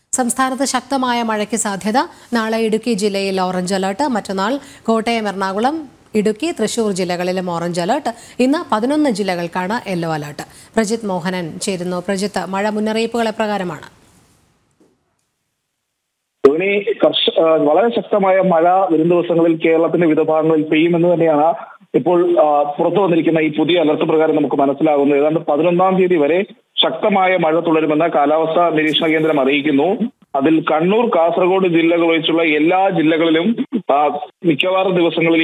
സംസ്ഥാനത്ത് ശക്തമായ മഴയ്ക്ക് സാധ്യത. നാളെ ഇടുക്കി ജില്ലയിൽ ഓറഞ്ച് അലർട്ട്. മറ്റന്നാൾ കോട്ടയം, എറണാകുളം, ഇടുക്കി, തൃശൂർ ജില്ലകളിലും ഓറഞ്ച് അലർട്ട്. ഇന്ന് 11 ജില്ലകൾക്കാണ് യെല്ലോ അലർട്ട്. പ്രജിത് മോഹനൻ ചേരുന്നു. പ്രജിത്ത്, മഴ മുന്നറിയിപ്പുകൾ എപ്രകാരമാണ്? വളരെ ശക്തമായ മഴ വരും ദിവസങ്ങളിൽ കേരളത്തിന്റെ വിവിധ ഭാഗങ്ങളിൽ പെയ്യുമെന്ന് തന്നെയാണ് ഇപ്പോൾ പുറത്തു വന്നിരിക്കുന്ന ഈ പുതിയ അലർട്ട് പ്രകാരം നമുക്ക് മനസ്സിലാകുന്നത്. ഏതാണ്ട് 11-ാം തീയതി വരെ ശക്തമായ മഴ തുടരുമെന്ന് കാലാവസ്ഥാ നിരീക്ഷണ കേന്ദ്രം അറിയിക്കുന്നു. അതിൽ കണ്ണൂർ, കാസർഗോഡ് ജില്ലകൾ ഒഴിച്ചുള്ള എല്ലാ ജില്ലകളിലും മിക്കവാറും ദിവസങ്ങളിൽ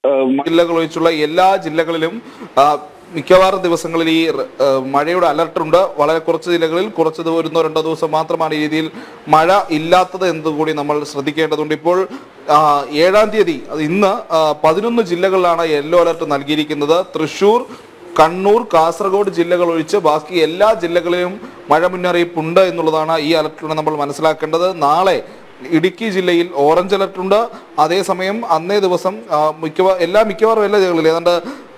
ഈ മഴയുടെ അലർട്ടുണ്ട്. വളരെ കുറച്ച് ജില്ലകളിൽ കുറച്ച് 1-2 ദിവസം മാത്രമാണ് ഈ രീതിയിൽ മഴ ഇല്ലാത്തത് എന്നതുകൂടി നമ്മൾ ശ്രദ്ധിക്കേണ്ടതുണ്ട്. ഇപ്പോൾ 7-ാം തീയതി ഇന്ന് 11 ജില്ലകളിലാണ് യെല്ലോ അലർട്ട് നൽകിയിരിക്കുന്നത്. തൃശൂർ, കണ്ണൂർ, കാസർഗോഡ് ജില്ലകൾ ഒഴിച്ച് ബാക്കി എല്ലാ ജില്ലകളിലും മഴ മുന്നറിയിപ്പുണ്ട് എന്നുള്ളതാണ് ഈ അലർട്ടിലൂടെ നമ്മൾ മനസ്സിലാക്കേണ്ടത്. നാളെ ഇടുക്കി ജില്ലയിൽ ഓറഞ്ച് അലർട്ടുണ്ട്. അതേസമയം അന്നേ ദിവസം മിക്കവാറും എല്ലാ ജില്ലകളിലും ഏതാണ്ട്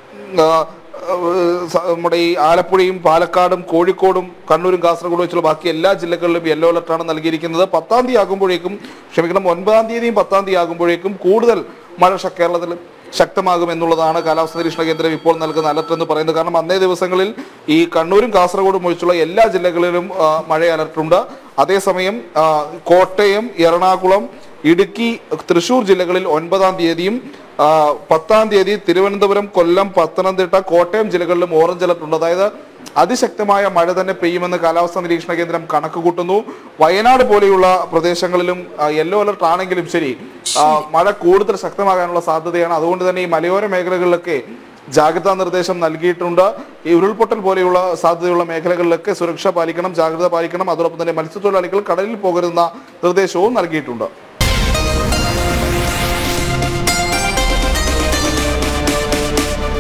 നമ്മുടെ ഈ ആലപ്പുഴയും പാലക്കാടും കോഴിക്കോടും കണ്ണൂരും കാസർഗോഡും വെച്ചുള്ള ബാക്കി എല്ലാ ജില്ലകളിലും യെല്ലോ അലർട്ടാണ് നൽകിയിരിക്കുന്നത്. 9-ാം തീയതി ആകുമ്പോഴേക്കും 9-ാം തീയതിയും 10-ാം തീയതി ആകുമ്പോഴേക്കും കൂടുതൽ മഴ കേരളത്തിൽ ശക്തമാകും എന്നുള്ളതാണ് കാലാവസ്ഥാ നിരീക്ഷണ കേന്ദ്രം ഇപ്പോൾ നൽകുന്ന അലർട്ട് എന്ന് പറയുന്നത്. കാരണം അന്നേ ദിവസങ്ങളിൽ ഈ കണ്ണൂരും കാസർഗോഡും ഒഴിച്ചുള്ള എല്ലാ ജില്ലകളിലും മഴ അലർട്ടുണ്ട്. അതേസമയം കോട്ടയം, എറണാകുളം, ഇടുക്കി, തൃശൂർ ജില്ലകളിൽ 9-ാം തീയതിയും 10-ാം തീയതി തിരുവനന്തപുരം, കൊല്ലം, പത്തനംതിട്ട, കോട്ടയം ജില്ലകളിലും ഓറഞ്ച് അലർട്ട് ഉണ്ട്. അതായത് അതിശക്തമായ മഴ തന്നെ പെയ്യുമെന്ന് കാലാവസ്ഥാ നിരീക്ഷണ കേന്ദ്രം കണക്ക് കൂട്ടുന്നു. വയനാട് പോലെയുള്ള പ്രദേശങ്ങളിലും യെല്ലോ അലർട്ട് ആണെങ്കിലും ശരി, മഴ കൂടുതൽ ശക്തമാകാനുള്ള സാധ്യതയാണ്. അതുകൊണ്ട് തന്നെ ഈ മലയോര മേഖലകളിലൊക്കെ ജാഗ്രതാ നിർദ്ദേശം നൽകിയിട്ടുണ്ട്. ഈ ഉരുൾപൊട്ടൽ പോലെയുള്ള സാധ്യതയുള്ള മേഖലകളിലൊക്കെ സുരക്ഷ പാലിക്കണം, ജാഗ്രത പാലിക്കണം. അതോടൊപ്പം തന്നെ മത്സ്യത്തൊഴിലാളികൾ കടലിൽ പോകരുതെന്ന നിർദ്ദേശവും നൽകിയിട്ടുണ്ട്.